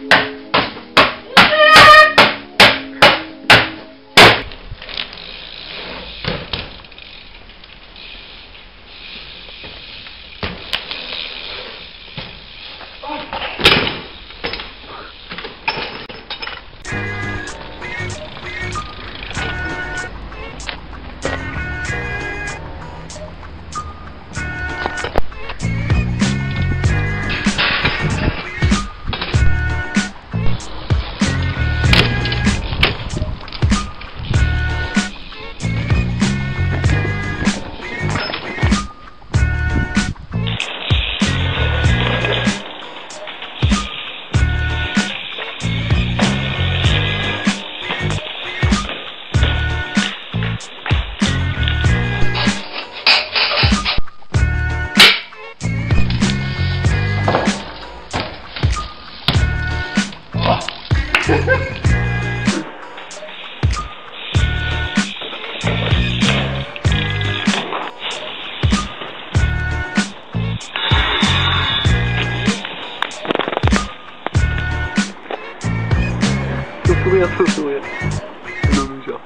Faut sourire. Non, mais genre.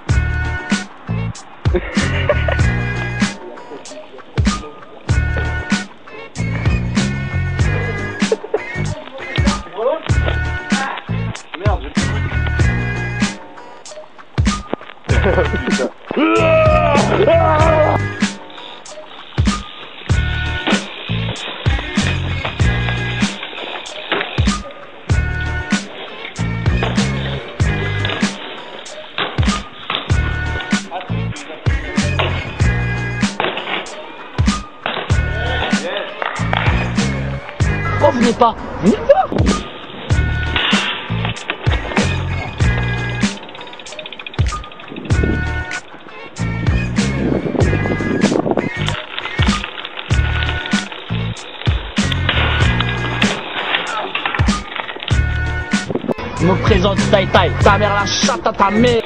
Merde, j'ai putain. Pourquoi vous venez pas? Venez pas! Je me présente TayTay, ta mère la chatte à ta mère.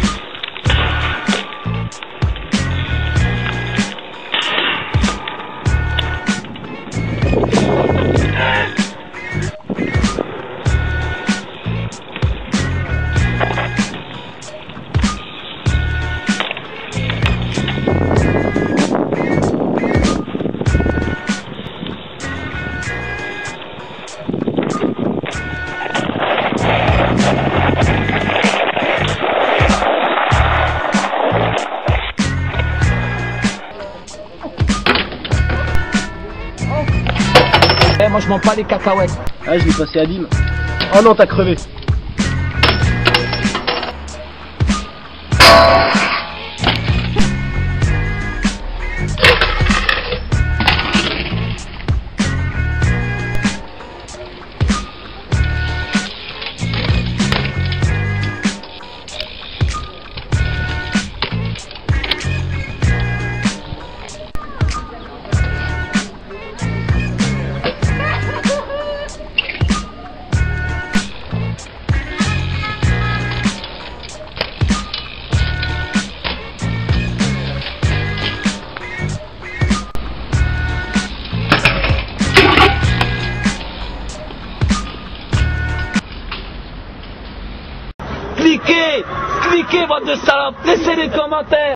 Eh, moi je m'en bats les cacahuètes. Ah, je l'ai passé à Dim. Oh non, t'as crevé. Cliquez, bande de salopes, laissez des commentaires.